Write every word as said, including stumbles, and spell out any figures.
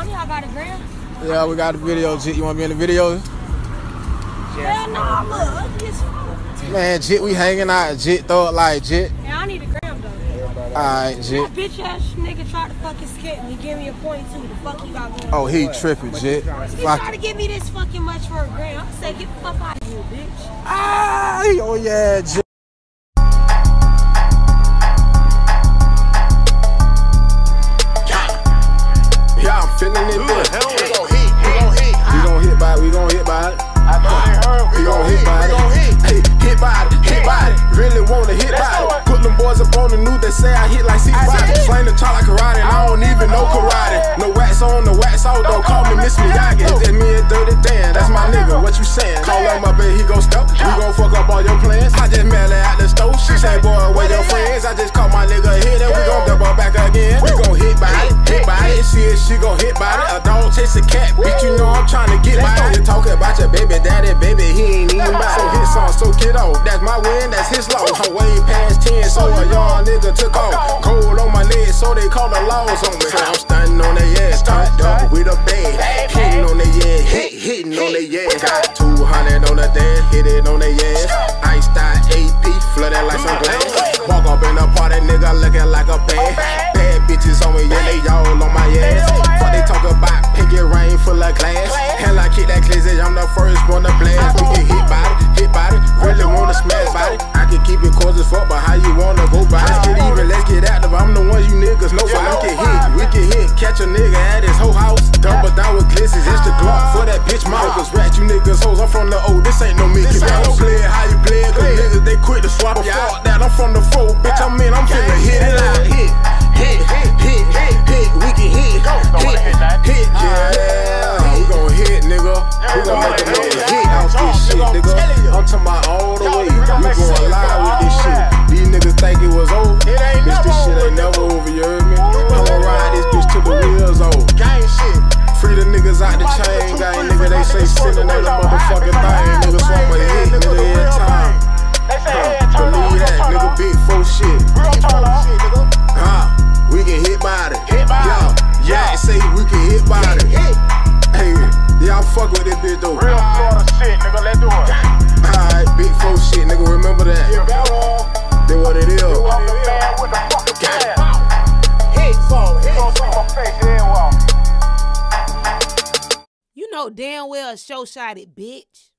y'all got a gram? Yeah, we got a video, Jit. You want to be in the video? Hell nah, look, ugly as fuck. Man, Jit, we hanging out. Jit, throw it like Jit. Yeah, I need a gram though. Alright, Jit. That bitch ass nigga tried to fucking skip me. Give me a point two. The fuck you got going? Oh, he tripping, Jit. He tried to give me this fucking much for a gram. I said, get the fuck out of here, bitch. Ah, oh yeah, Jit. Yeah, I'm feeling it, bitch. We gon' hit, we gon' hit. We gon' hit by it, we gon' hit by it. I thought they heard. We gon' hit by it. Hey, hit by it, hit by it. Really wanna hit by it. Put them boys up on the news, they say I hit like six body. Slang the chop like karate, and I don't even know karate. No wax on, no wax off, don't call me Miss Miyagi. It's just me and Dirty Dan, that's my nigga, what you saying? Call him up and he gon' stop. We gon' fuck up all your plans. I just mail her out the stove, she say, boy, where your friends? I just call my nigga hit and we gon' double back again. We gon' hit by it, hit by it. See if she gon' hit by it. A dog chase a cat, bitch, you know I'm tryna get by it. You talking about your baby daddy, baby, he ain't even by it. So his song, so get off, that's my win, that's his loss. I'm way past ten, so a young nigga took off. Cold on my legs, so they call the laws on me. So I'm stunting on their ass, turned up with a bag. Hitting on their ass, hit, hitting on their ass. Got two hundred on the dash, hit it on their ass. Iced out A P, flooded like some glass. Walk up in the party, nigga looking like a bad. Bad bitches on me, yeah, they all on my ass. Fuck they talk about pinky rain full of glass. Hell, I kick that crazy, I'm the first one to blast. We get hit by it, hit by it, really wanna smash by it. I can keep it close as fuck, but how you wanna go by it? Let's get even, let's get active, I'm the one you niggas know. So we can hit, we can hit, catch a nigga at his whole house. Double down with glissies, it's the Glock for that bitch mouth. Cause rat you niggas hoes, I'm from the O, this ain't no Mickey Mouse. Don't play it how you play it, cause niggas they quit to swap it. Fuck that, I'm from the four, bitch, I'm in, I'm finna hit it out. Hit, hit, hit, hit, hit, hit, we can hit, hit, hit, yeah. We gon' hit, nigga. We gon' make a nigga hit off this shit, nigga. I'm talking about all the way. We gon' lie with this shit. These niggas think it was over. Bitch, this shit ain't never over, you heard me? I'ma ride this bitch till the wheels off. Free the niggas out the chain, gang, nigga. They say sending ain't a motherfucking thing, nigga. So I'ma hit, nigga, every time. Huh, believe that, nigga, big full shit. Huh, we can hit by it. Yeah, yeah, say we can hit by it. Hey, yeah, I fuck with this bitch though. Real Florida shit, nigga, let's do it. Alright, big full shit, nigga, remember that. Then what it is. You know damn well show shot it, bitch.